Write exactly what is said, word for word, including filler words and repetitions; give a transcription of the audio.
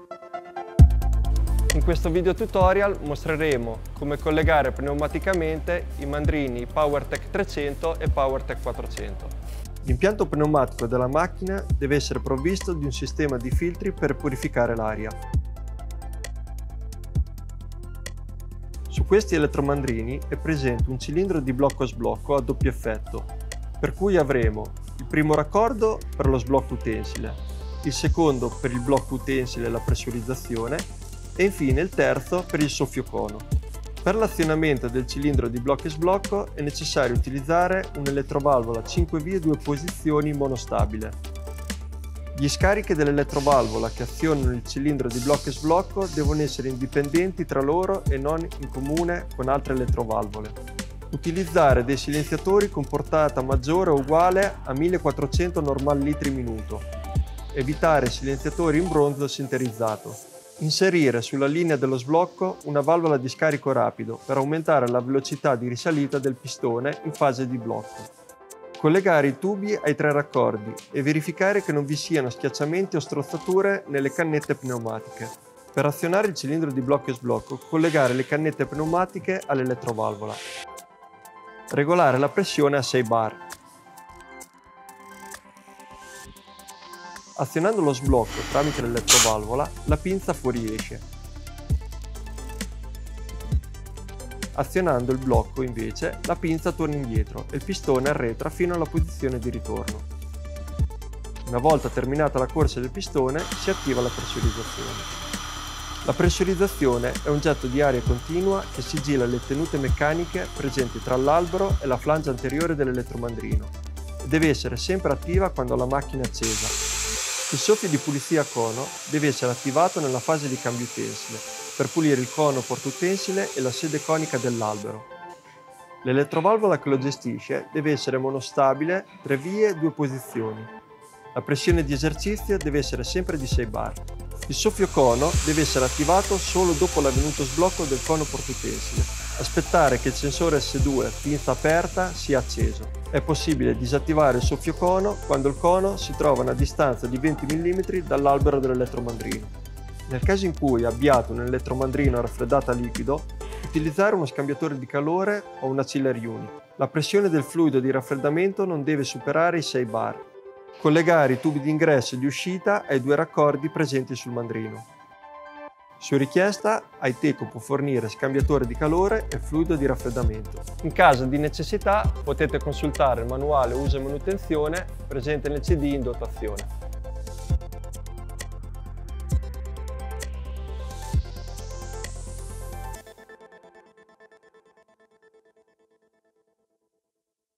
In questo video tutorial mostreremo come collegare pneumaticamente i mandrini PowerTech trecento e PowerTech quattrocento. L'impianto pneumatico della macchina deve essere provvisto di un sistema di filtri per purificare l'aria. Su questi elettromandrini è presente un cilindro di blocco-sblocco a doppio effetto, per cui avremo il primo raccordo per lo sblocco utensile, il secondo per il blocco utensile e la pressurizzazione e infine il terzo per il soffio cono. Per l'azionamento del cilindro di blocco e sblocco è necessario utilizzare un'elettrovalvola cinque vie due posizioni monostabile. Gli scarichi dell'elettrovalvola che azionano il cilindro di blocco e sblocco devono essere indipendenti tra loro e non in comune con altre elettrovalvole. Utilizzare dei silenziatori con portata maggiore o uguale a millequattrocento normal litri minuto. Evitare silenziatori in bronzo sinterizzato. Inserire sulla linea dello sblocco una valvola di scarico rapido per aumentare la velocità di risalita del pistone in fase di blocco. Collegare i tubi ai tre raccordi e verificare che non vi siano schiacciamenti o strozzature nelle cannette pneumatiche. Per azionare il cilindro di blocco e sblocco, collegare le cannette pneumatiche all'elettrovalvola. Regolare la pressione a sei bar. Azionando lo sblocco tramite l'elettrovalvola, la pinza fuoriesce. Azionando il blocco, invece, la pinza torna indietro e il pistone arretra fino alla posizione di ritorno. Una volta terminata la corsa del pistone, si attiva la pressurizzazione. La pressurizzazione è un getto di aria continua che sigilla le tenute meccaniche presenti tra l'albero e la flangia anteriore dell'elettromandrino e deve essere sempre attiva quando la macchina è accesa. Il soffio di pulizia a cono deve essere attivato nella fase di cambio utensile per pulire il cono portautensile e la sede conica dell'albero. L'elettrovalvola che lo gestisce deve essere monostabile, tre vie, due posizioni. La pressione di esercizio deve essere sempre di sei bar. Il soffio cono deve essere attivato solo dopo l'avvenuto sblocco del cono portautensile. Aspettare che il sensore S due pinza aperta sia acceso. È possibile disattivare il soffio cono quando il cono si trova a una distanza di venti millimetri dall'albero dell'elettromandrino. Nel caso in cui abbiate un elettromandrino raffreddato a liquido, utilizzare uno scambiatore di calore o una chiller unit. La pressione del fluido di raffreddamento non deve superare i sei bar. Collegare i tubi di ingresso e di uscita ai due raccordi presenti sul mandrino. Su richiesta, Aiteco può fornire scambiatore di calore e fluido di raffreddamento. In caso di necessità, potete consultare il manuale uso e manutenzione presente nel C D in dotazione.